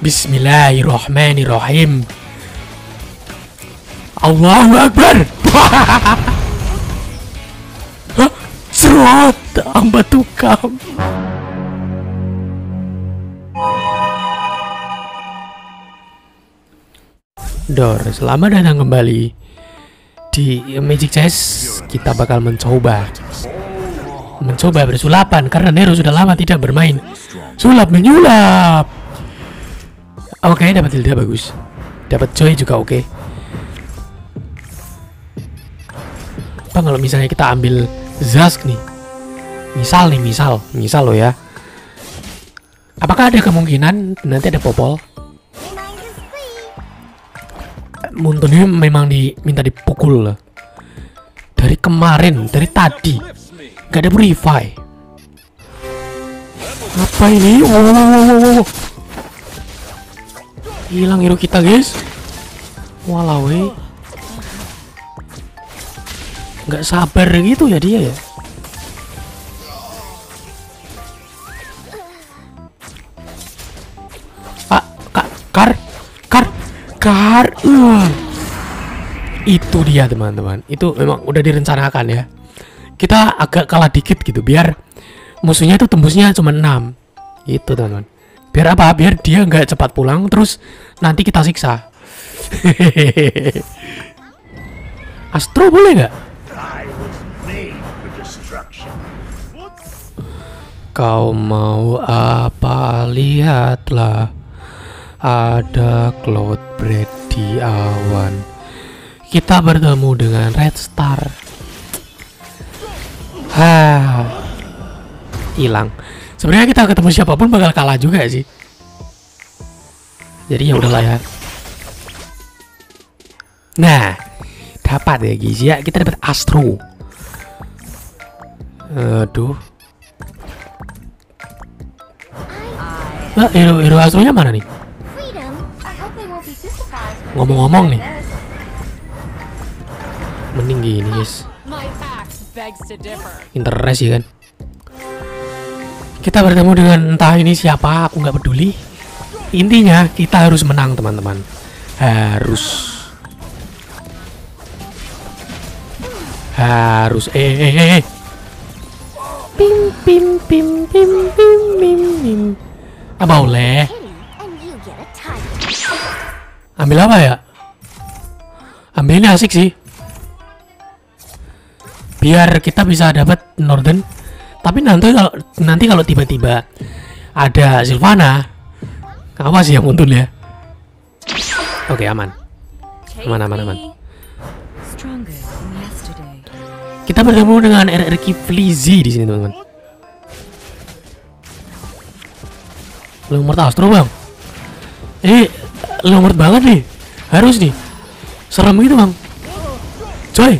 Bismillahirrahmanirrahim. Allahu Akbar. Serot amba tukang. Dor, selamat datang kembali di Magic Chess. Kita bakal mencoba bersulapan karena Nero sudah lama tidak bermain sulap menyulap. Oke, dapat Hilda bagus. Dapat Joy juga oke. Bang, kalau misalnya kita ambil Zask nih. Misal lo ya. Apakah ada kemungkinan nanti ada popol? Muntunnya memang diminta dipukul lah. Dari kemarin, dari tadi gak ada revive. Apa ini? Oh. Hilang hero kita, guys. Walau nggak sabar gitu ya dia ya. Kar. Itu dia teman-teman. Itu memang udah direncanakan ya. Kita agak kalah dikit gitu biar musuhnya itu tembusnya cuma 6. Itu teman-teman. Biar apa? Biar dia nggak cepat pulang terus nanti kita siksa. Astro boleh nggak? Kau mau apa? Lihatlah, ada Cloudbread di awan. Kita bertemu dengan Red Star. Hilang. Sebenarnya kita ketemu siapapun bakal kalah juga sih. Jadi ya udahlah ya. Nah, dapat ya guys ya. Kita dapat Astro. Aduh. Nah, hero Astronya mana nih? Ngomong-ngomong nih. Mending gini guys. Interest ya kan. Kita bertemu dengan entah ini siapa, aku nggak peduli. Intinya kita harus menang teman-teman. Harus. Pim. Apa boleh? Ambil apa ya? Ambil ini asik sih. Biar kita bisa dapat Northern. Tapi nanti kalau tiba-tiba ada Sylvana, apa sih yang untung ya? Oke, aman. Kita bertemu dengan RRQ Flizzy di sini, teman-teman. Lumur Astro, Bang. Lumur banget nih. Harus nih. Serem gitu, Bang. Coy.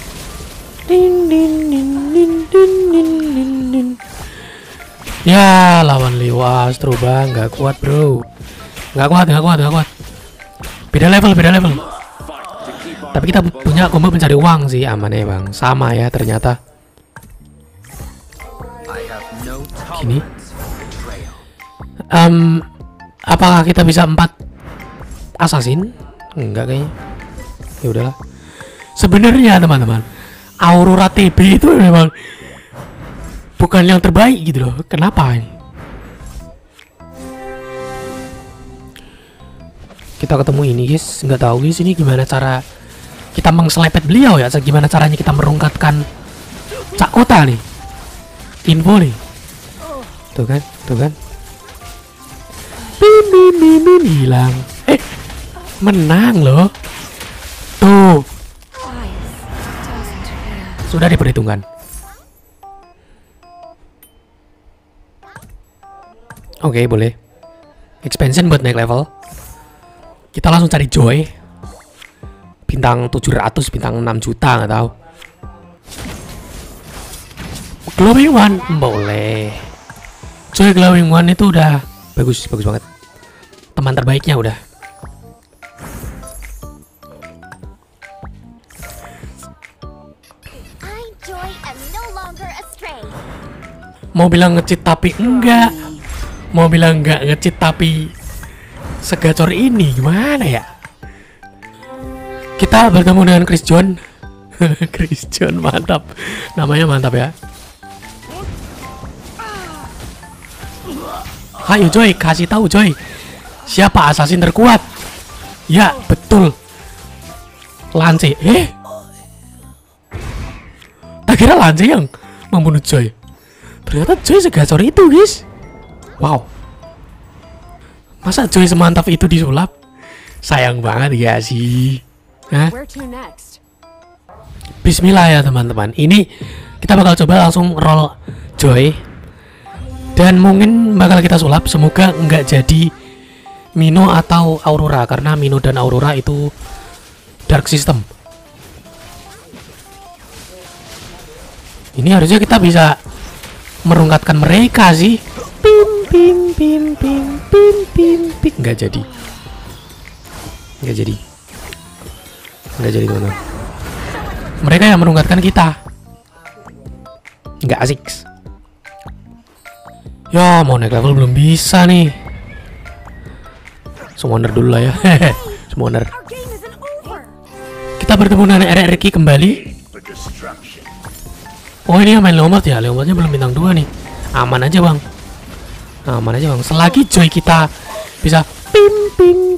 Ya, lawan Leo Astro, Bang. Gak kuat, bro. Gak kuat. Beda level. Tapi kita punya combo pencari uang sih. Aman ya, Bang. Sama ya ternyata. Gini. Apakah kita bisa 4 assassin? Enggak kayaknya. Ya udahlah. Sebenarnya teman-teman, Aurora TB itu memang bukan yang terbaik gitu loh. Kenapa ini? Kita ketemu ini guys. Nggak tahu guys ini gimana cara kita mengselepet beliau ya. Gimana caranya kita merungkatkan Cak Kota nih. Info nih. Tuh kan. Bim hilang. Menang loh. Tuh. Sudah diperhitungkan. Oke, boleh. Expansion buat naik level. Kita langsung cari Joy. Bintang 700, bintang 6 juta, nggak tahu. Glowing One boleh. Joy Glowing One itu udah bagus banget. Teman terbaiknya udah. Mau bilang nge-cheat tapi enggak. Mau bilang enggak nge-cheat tapi segacor ini gimana ya? Kita bertemu dengan Chris John. Chris John mantap, namanya mantap ya. Ayo Joy, kasih tahu Joy, siapa assassin terkuat? Ya betul, Lance. Tak kira Lance yang membunuh Joy. Ternyata Joy segacor itu guys. Wow, masa Joy semantap itu disulap? Sayang banget ya sih. Hah? Bismillah ya teman-teman. Ini kita bakal coba langsung roll Joy. Dan mungkin bakal kita sulap. Semoga nggak jadi Mino atau Aurora. Karena Mino dan Aurora itu dark system. Ini harusnya kita bisa merungkatkan mereka sih. Pim. Nggak jadi. Nggak jadi teman-teman. Mereka yang merungkatkan kita. Nggak asik. Ya mau naik level belum bisa nih. Summoner dulu lah ya. Summoner. Kita bertemu dengan RRQ kembali. Oh ini yang main Leomord ya. Leomordnya belum bintang 2 nih. Aman aja bang. Aman aja bang. Selagi Joy kita bisa pim.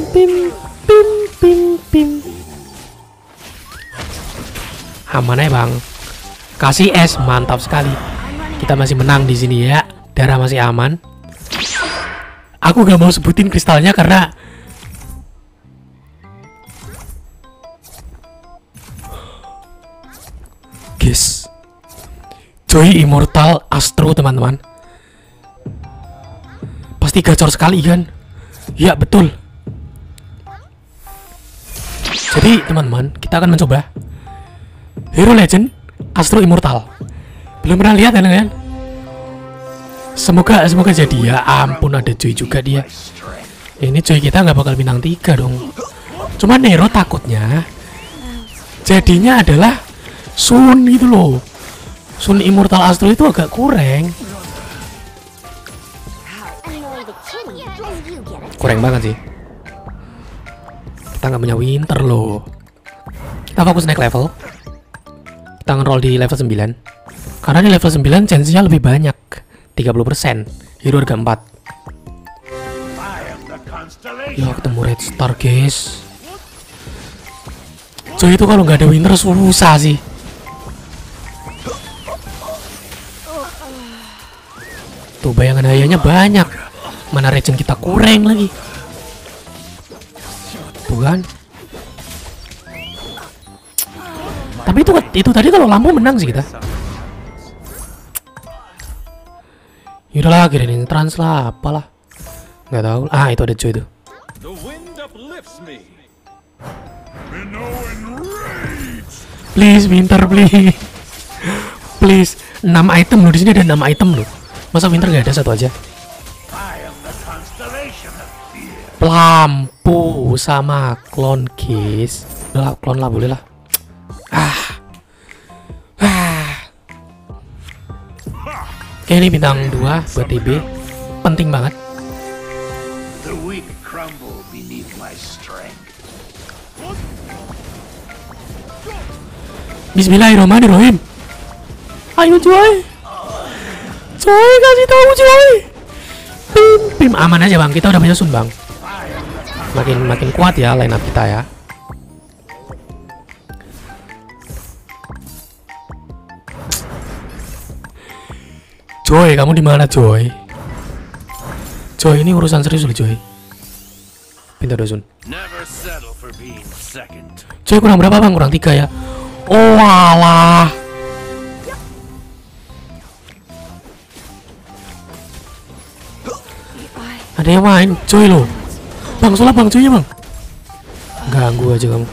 Aman aja bang. Kasih es, mantap sekali. Kita masih menang di sini ya. Darah masih aman. Aku gak mau sebutin kristalnya karena guys, Joy Immortal Astro teman-teman. Pasti gacor sekali kan? Ya betul. Jadi teman-teman, kita akan mencoba Hero Legend Astro Immortal. Belum pernah lihat kan? Semoga jadi. Ya ampun, ada Joy juga dia. Ini Joy kita nggak bakal bintang 3 dong. Cuman Nero takutnya jadinya adalah Sun gitu loh. Sun Immortal Astro itu agak kurang. Kurang banget sih. Kita nggak punya Winter loh. Kita fokus naik level. Kita nge-roll di level 9. Karena di level 9 chance-nya lebih banyak. 30%. Hero harga 4. Ya ketemu Red Star guys. Joy itu kalau nggak ada Winter susah sih. Tuh bayangan hayanya banyak. Mana regen kita kurang lagi. Tuh kan. Tapi itu tadi kalau lampu menang sih kita. Yaudahlah, kirain trans lah, apalah. Nggak tahu. Ah, itu ada Joy tuh. Please, Winter, please. Please, 6 item loh. Di sini ada 6 item loh. Masa Winter nggak ada satu aja? Lampu sama klon, guys. Udah lah, klon lah, boleh lah. Oke, ini bintang 2 buat TB. Penting banget. Bismillahirrahmanirrahim. Ayo Joy. Joy, kasih tahu Joy. Pim. Aman aja bang, kita udah punya Sun bang. Makin kuat ya line up kita ya. Joy, kamu di mana Joy? Joy, ini urusan serius loh Joy. Pintar Sun. Joy kurang berapa bang? Kurang 3 ya. Oh alah. Ada yang main Joy loh. Bang, sulap bang Joy-nya bang. Ganggu aja kamu.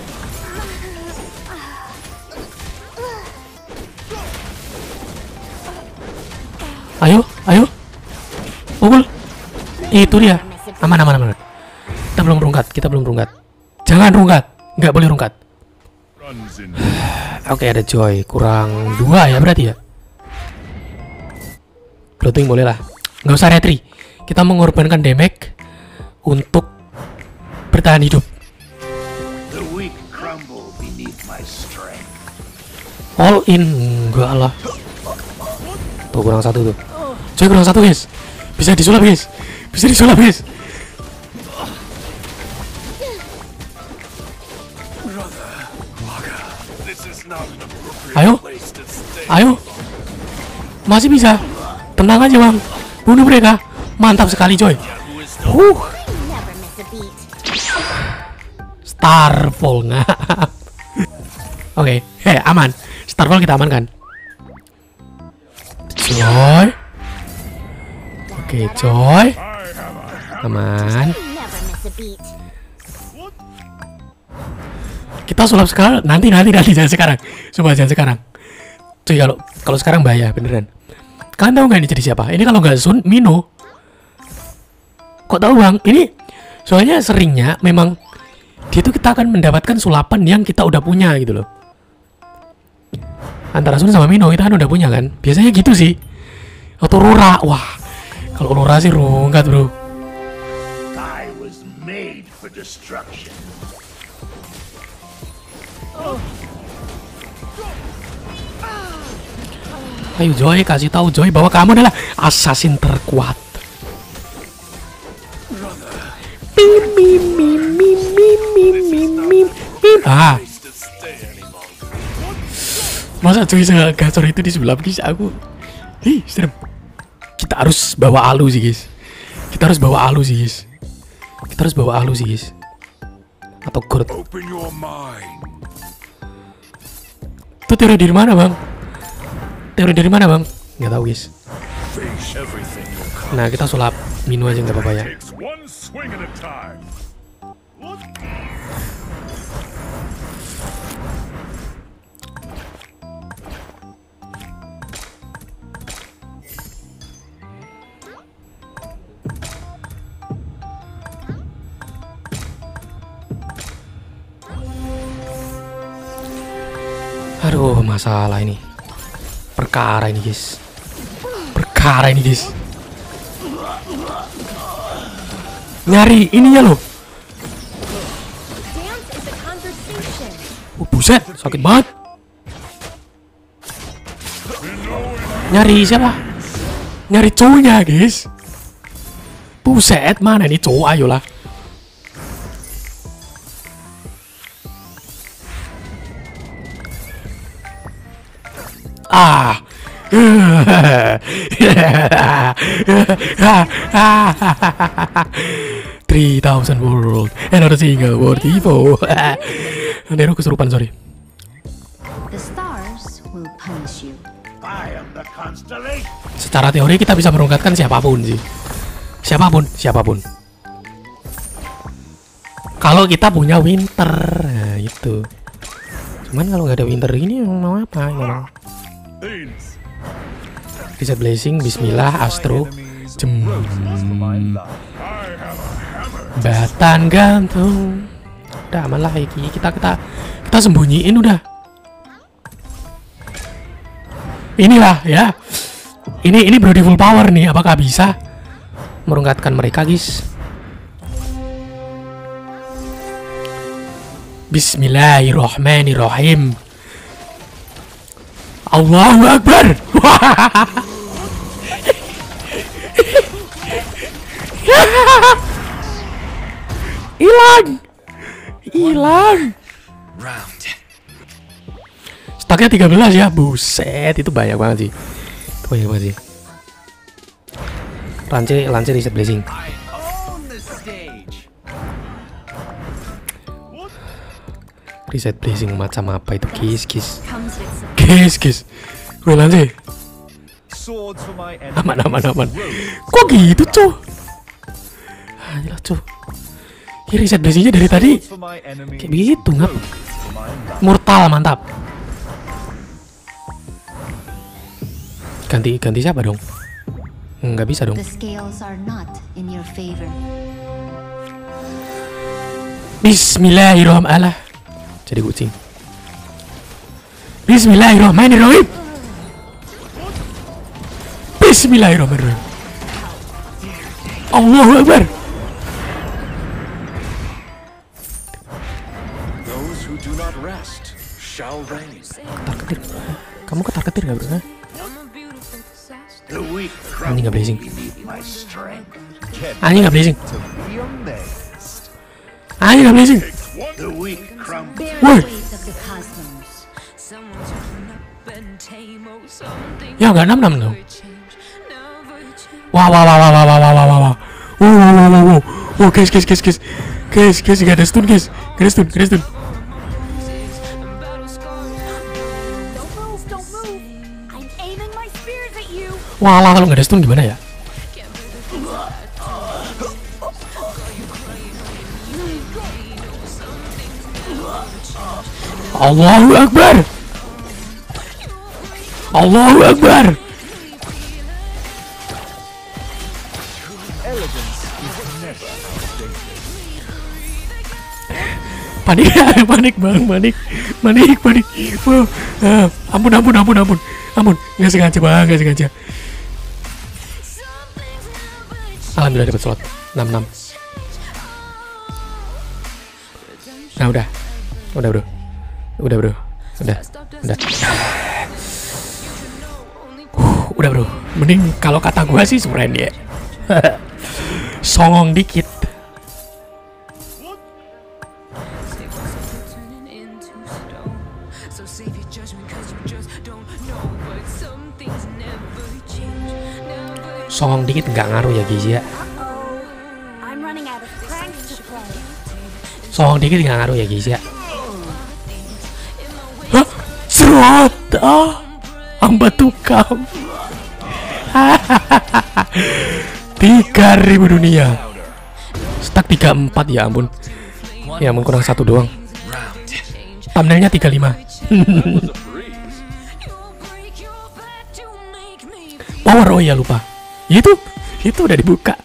Ayo. Pukul. Itu dia. Aman. Kita belum rungkat. Jangan rungkat. Nggak boleh rungkat. Oke, ada Joy. Kurang 2 ya berarti ya. Bloating boleh lah. Nggak usah retry. Kita mengorbankan damage untuk bertahan hidup. The weak crumble beneath my strength. All in, enggak lah. Tuh kurang satu tuh. Coy kurang satu guys. Bisa disulap guys. Bisa disulap guys. Ayo, ayo. Masih bisa. Tenang aja bang. Bunuh mereka. Mantap sekali coy. Starfall ngap. Oke, aman. Starfall kita amankan. Coy. Oke, coy. Aman. Kita sulap sekarang, nanti jangan sekarang. Coba jangan sekarang. Cuy, kalau sekarang bahaya beneran. Kalian tahu nggak ini jadi siapa? Ini kalau nggak Sun, Mino. Kok tahu bang? Ini soalnya seringnya memang dia tuh kita akan mendapatkan sulapan yang kita udah punya gitu loh. Antara Sun sama Mino kita kan udah punya kan. Biasanya gitu sih. Atau Aurora, wah. Kalau Aurora sih rungkat bro. I was made for destruction. Ayo Joy, kasih tahu Joy bahwa kamu adalah assassin terkuat. Ah. Masa Joy segacor itu di sebelah guys aku. Serem. Kita harus bawa alu sih guys. Kita harus bawa alu sih guys. Atau Gord. Itu teori dari mana bang? Nggak tahu guys. Nah kita sulap Mino aja nggak apa-apa ya. Aduh masalah ini. Perkara ini guys. Nyari ininya loh. Buset, sakit banget. Nyari siapa? Nyari cowoknya guys. Buset, mana nih cowok, ayolah. Ah. 3000 world and not a single word evil. Nero kesurupan, sorry. The stars will punish you. I am the constellation. Secara teori kita bisa merungkatkan siapapun sih. Siapapun. Kalau kita punya winter, nah itu. Cuman kalau nggak ada winter ini mau apa memang? Reset blessing, bismillah, astro, batan gantung. Udah aman lah iki. Kita sembunyiin udah. Inilah ya. Ini beautiful power nih. Apakah bisa merungkatkan mereka, guys? Bismillahirrahmanirrahim. Allahu Akbar. Hilang. Stoknya 13 ya. Buset, itu banyak banget sih. Lance reset blessing. Reset blessing macam apa itu, guys? Gue Lance. Aman. Kok gitu, cuy? Ayolah, cuy. Ini reset blessingnya dari tadi kayak begitu, ngap. Mortal, mantap. Ganti siapa dong? Nggak bisa dong. Bismillahirrahmanirrahim. Jadi kucing. Bismillahirrahmanirrahim. Allahu Akbar. who do not rest shall reign. Ketar-ketir. Kamu ketar-ketir gak bro? The weak Anjing gak blazing. beneath my strength. Anjing gak blazing. Be amazed. Anjing gak blazing. The weak crumble. Bear Woi. the weight of the cosmos. Ya gak 6-6 dong. Wah. Wow, guys. Guys, gak ada stun guys. Gak ada stun. Don't move. I'm aiming my spears at you. Wah, kalau gak ada stun gimana ya? Allahu Akbar. Allahu Akbar. Panik bang, panik. Wow. Ampun, nggak sengaja bang, nggak sengaja. Alhamdulillah dapat slot 66. Nah udah bro, udah bro. Mending kalau kata gua sih seren ya. Songong dikit. Songong dikit nggak ngaruh ya guys ya. I'm running out of pranks to play. Songong dikit nggak ngaruh ya guys ya. Hah? Serot! Hamba tukam. 3.000 dunia. Stack 34 ya ampun. Ya ampun kurang 1 doang. Thumbnailnya 35. Power, oh ya lupa. Itu udah dibuka.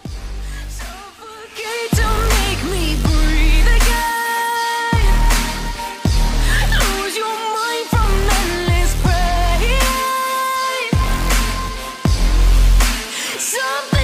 Something